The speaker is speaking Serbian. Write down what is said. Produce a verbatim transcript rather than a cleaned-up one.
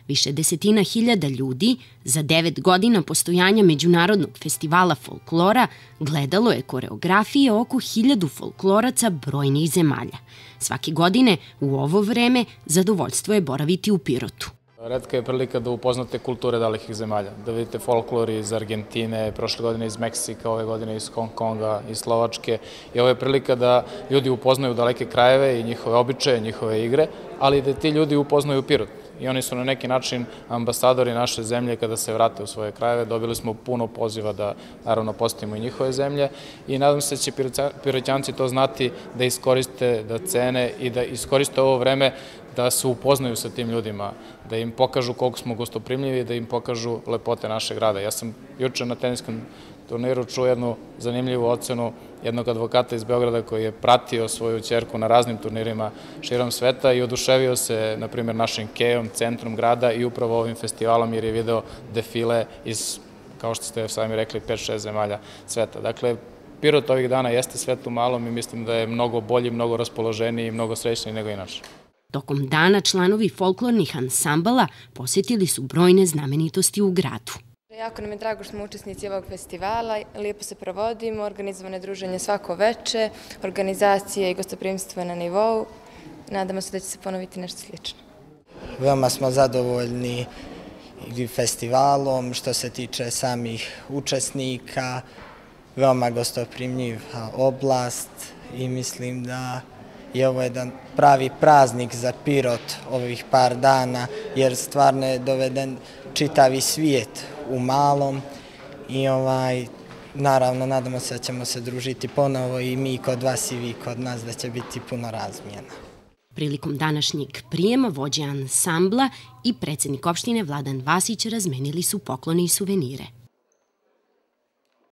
Više desetina hiljada ljudi za devet godina postojanja Međunarodnog festivala folklora gledalo je koreografije oko hiljadu folkloraca brojnih zemalja. Svake godine u ovo vreme zadovoljstvo je boraviti u Pirotu. Retka je prilika da upoznate kulture dalekih zemalja, da vidite folklor iz Argentine, prošle godine iz Meksika, ove godine iz Hong Konga, iz Slovačke. I ovo je prilika da ljudi upoznaju daleke krajeve i njihove običaje, njihove igre, ali da ti ljudi upoznaju Pirot. I oni su na neki način ambasadori naše zemlje kada se vrate u svoje krajeve. Dobili smo puno poziva da naravno posetimo i njihove zemlje i nadam se da će Piroćanci to znati da iskoriste, da cene i da iskoriste ovo vreme da se upoznaju sa tim ljudima, da im pokažu koliko smo gostoprimljivi, da im pokažu lepote našeg grada. Ja sam juče na teniskom turniru čuo jednu zanimljivu ocenu jednog advokata iz Beograda koji je pratio svoju ćerku na raznim turnirima širom sveta i oduševio se, na primjer, našim kejom, centrom grada i upravo ovim festivalom jer je video defile iz, kao što ste sami rekli, pet šest zemalja sveta. Dakle, Pirot ovih dana jeste svet u malom i mislim da je mnogo bolji, mnogo raspoloženiji i mnogo srećniji nego inače. Tokom dana članovi folklornih ansambala posjetili su brojne znamenitosti u gradu. Jako nam je drago što smo učesnici ovog festivala, lijepo se provodimo, organizovane druženje svako veče, organizacije i gostoprimstvo na nivou. Nadamo se da će se ponoviti nešto slično. Veoma smo zadovoljni festivalom što se tiče samih učesnika, veoma gostoprimljiva oblast i mislim da je ovo jedan pravi praznik za Pirot ovih par dana, jer stvarno je doveden čitavi svijet u malom i ovaj, naravno nadamo se da ćemo se družiti ponovo i mi kod vas i vi kod nas, da će biti puno razmjena. Prilikom današnjeg prijema vođe ansambla i predsjednik opštine Vladan Vasić razmenili su poklone i suvenire.